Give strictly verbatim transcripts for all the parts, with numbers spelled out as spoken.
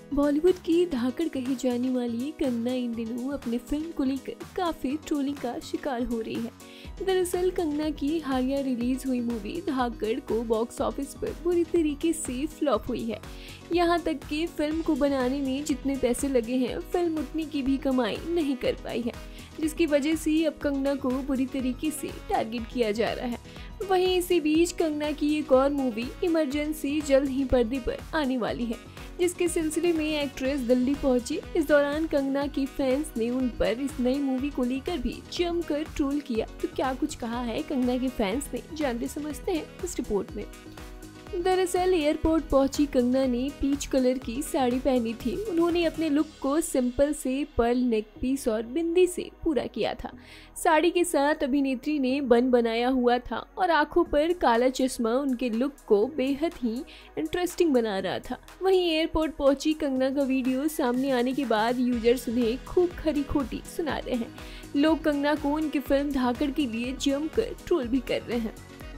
बॉलीवुड की धाकड़ कही जाने वाली कंगना इन दिनों अपने फिल्म को लेकर काफी ट्रोलिंग का शिकार हो रही है। दरअसल कंगना की हालिया रिलीज हुई मूवी धाकड़ को बॉक्स ऑफिस पर बुरी तरीके से फ्लॉप हुई है। यहाँ तक कि फिल्म को बनाने में जितने पैसे लगे हैं फिल्म उतनी की भी कमाई नहीं कर पाई है, जिसकी वजह से अब कंगना को बुरी तरीके से टारगेट किया जा रहा है। वहीं इसी बीच कंगना की एक और मूवी इमरजेंसी जल्द ही पर्दे पर आने वाली है, जिसके सिलसिले में एक्ट्रेस दिल्ली पहुंची। इस दौरान कंगना की फैंस ने उन पर इस नई मूवी को लेकर भी जमकर ट्रोल किया। तो क्या कुछ कहा है कंगना के फैंस ने, जानते समझते हैं इस रिपोर्ट में। दरअसल एयरपोर्ट पहुंची कंगना ने पीच कलर की साड़ी पहनी थी। उन्होंने अपने लुक को सिंपल से पर्ल नेक पीस और बिंदी से पूरा किया था। साड़ी के साथ अभिनेत्री ने बन बनाया हुआ था और आंखों पर काला चश्मा उनके लुक को बेहद ही इंटरेस्टिंग बना रहा था। वहीं एयरपोर्ट पहुंची कंगना का वीडियो सामने आने के बाद यूजर्स उन्हें खूब खरी खोटी सुना रहे हैं। लोग कंगना को उनकी फिल्म धाकड़ के लिए जमकर ट्रोल भी कर रहे हैं।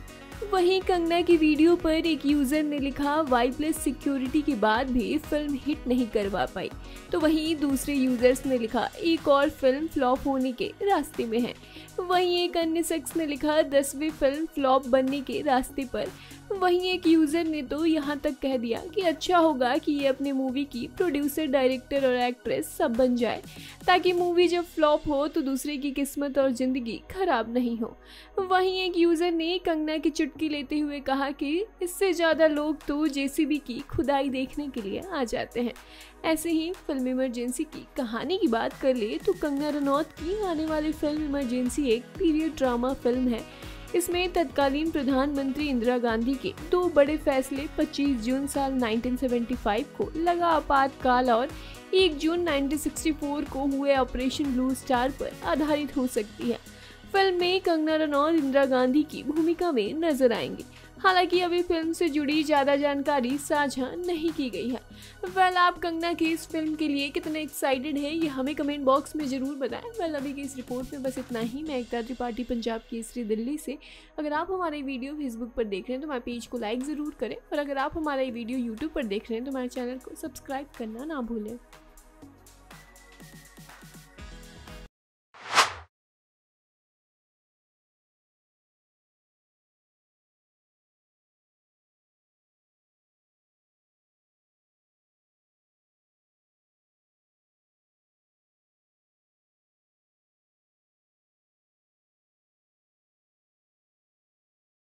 वहीं कंगना की वीडियो पर एक यूजर ने लिखा, वाईप्लस सिक्योरिटी के बाद भी फिल्म हिट नहीं करवा पाई। तो वहीं दूसरे यूजर्स ने लिखा, एक और फिल्म फ्लॉप होने के रास्ते में है। वहीं एक अन्य शख्स ने लिखा, दसवीं फिल्म फ्लॉप बनने के रास्ते पर। वहीं एक यूजर ने तो यहाँ तक कह दिया कि अच्छा होगा कि ये अपने मूवी की प्रोड्यूसर, डायरेक्टर और एक्ट्रेस सब बन जाए, ताकि मूवी जब फ्लॉप हो तो दूसरे की किस्मत और जिंदगी खराब नहीं हो। वहीं एक यूजर ने कंगना की चुटकी लेते हुए कहा कि इससे ज्यादा लोग तो जेसीबी की खुदाई देखने के लिए आ जाते हैं। ऐसे ही फिल्म इमरजेंसी की कहानी की बात कर ले तो कंगना रनौत की आने वाली फिल्म इमरजेंसी एक पीरियड ड्रामा फिल्म है। इसमें तत्कालीन प्रधानमंत्री इंदिरा गांधी के दो बड़े फैसले पच्चीस जून साल उन्नीस सौ पचहत्तर को लगा आपातकाल और एक जून उन्नीस सौ चौंसठ को हुए ऑपरेशन ब्लू स्टार पर आधारित हो सकती है। फिल्म में कंगना रनौत इंदिरा गांधी की भूमिका में नजर आएंगी। हालांकि अभी फिल्म से जुड़ी ज्यादा जानकारी साझा नहीं की गई है। वेल, आप कंगना की इस फिल्म के लिए कितने एक्साइटेड हैं ये हमें कमेंट बॉक्स में जरूर बताएं। वेल, अभी की इस रिपोर्ट में बस इतना ही। मैं एकता त्रिपाठी, पंजाब केसरी, दिल्ली से। अगर आप हमारे वीडियो फेसबुक पर देख रहे हैं तो हमारे पेज को लाइक जरूर करें, और अगर आप हमारा वीडियो यूट्यूब पर देख रहे हैं तो हमारे चैनल को सब्सक्राइब करना ना भूलें।